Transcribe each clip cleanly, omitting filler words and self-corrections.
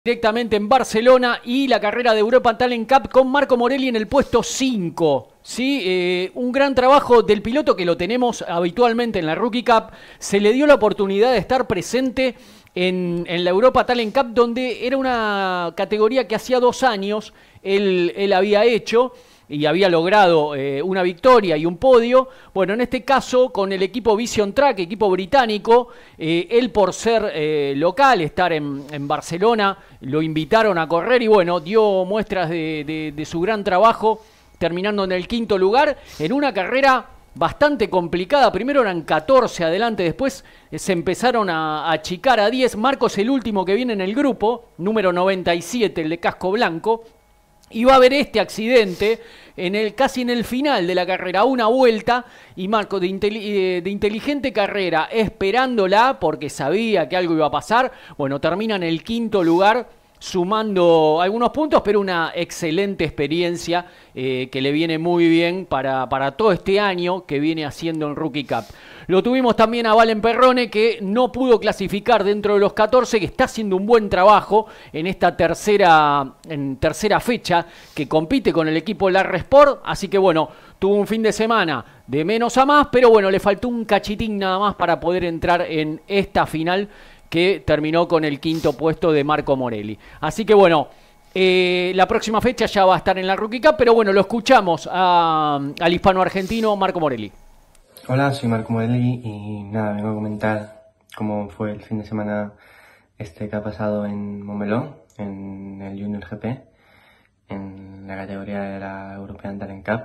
Directamente en Barcelona y la carrera de Europa Talent Cup con Marco Morelli en el puesto 5. ¿Sí? Un gran trabajo del piloto que lo tenemos habitualmente en la Rookie Cup. Se le dio la oportunidad de estar presente en la Europa Talent Cup, donde era una categoría que hacía 2 años él había hecho y había logrado una victoria y un podio. Bueno, en este caso con el equipo Vision Track, equipo británico, él por ser local, estar en Barcelona, lo invitaron a correr y bueno, dio muestras de su gran trabajo, terminando en el 5º lugar, en una carrera bastante complicada. Primero eran 14 adelante, después se empezaron a achicar a 10. Marcos el último que viene en el grupo, número 97, el de casco blanco. Y va a haber este accidente casi en el final de la carrera, una vuelta, y Marco de inteligente carrera, esperándola porque sabía que algo iba a pasar. Bueno, termina en el 5º lugar, sumando algunos puntos, pero una excelente experiencia que le viene muy bien para todo este año que viene haciendo en Rookie Cup. Lo tuvimos también a Valen Perrone, que no pudo clasificar dentro de los 14, que está haciendo un buen trabajo en esta tercera fecha, que compite con el equipo Larre Sport. Así que bueno, tuvo un fin de semana de menos a más, pero bueno, le faltó un cachitín nada más para poder entrar en esta final, que terminó con el 5º puesto de Marco Morelli. Así que bueno, la próxima fecha ya va a estar en la Rookie Cup, pero bueno, lo escuchamos al hispano-argentino Marco Morelli. Hola, soy Marco Morelli y nada, vengo a comentar cómo fue el fin de semana que ha pasado en Montmeló, en el Junior GP, en la categoría de la European Talent Cup.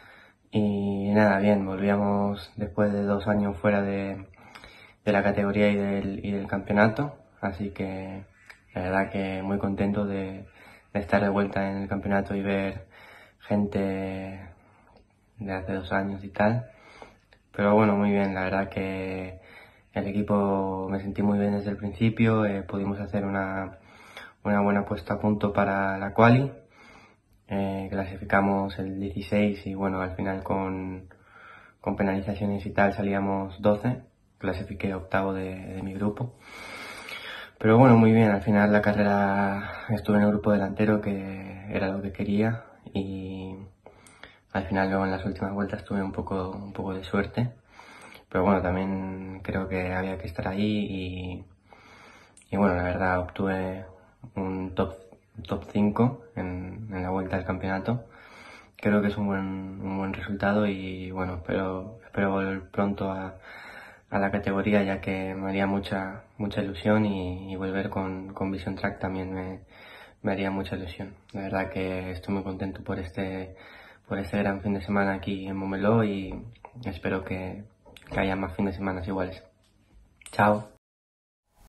Y nada, bien, volvíamos después de 2 años fuera de la categoría y del campeonato, así que la verdad que muy contento de estar de vuelta en el campeonato y ver gente de hace 2 años y tal. Pero bueno, muy bien, la verdad que el equipo me sentí muy bien desde el principio, pudimos hacer una buena puesta a punto para la quali, clasificamos el 16 y bueno, al final con penalizaciones y tal salíamos 12, clasifiqué 8º de mi grupo. Pero bueno, muy bien, al final la carrera estuve en el grupo delantero, que era lo que quería, y al final luego en las últimas vueltas tuve un poco de suerte, pero bueno, también creo que había que estar ahí y bueno, la verdad obtuve un top 5 en la vuelta del campeonato. Creo que es un buen resultado y bueno, espero volver pronto a la categoría, ya que me haría mucha ilusión y volver con Vision Track también me haría mucha ilusión. La verdad que estoy muy contento por este gran fin de semana aquí en Montmeló y espero que haya más fines de semana iguales. Chao.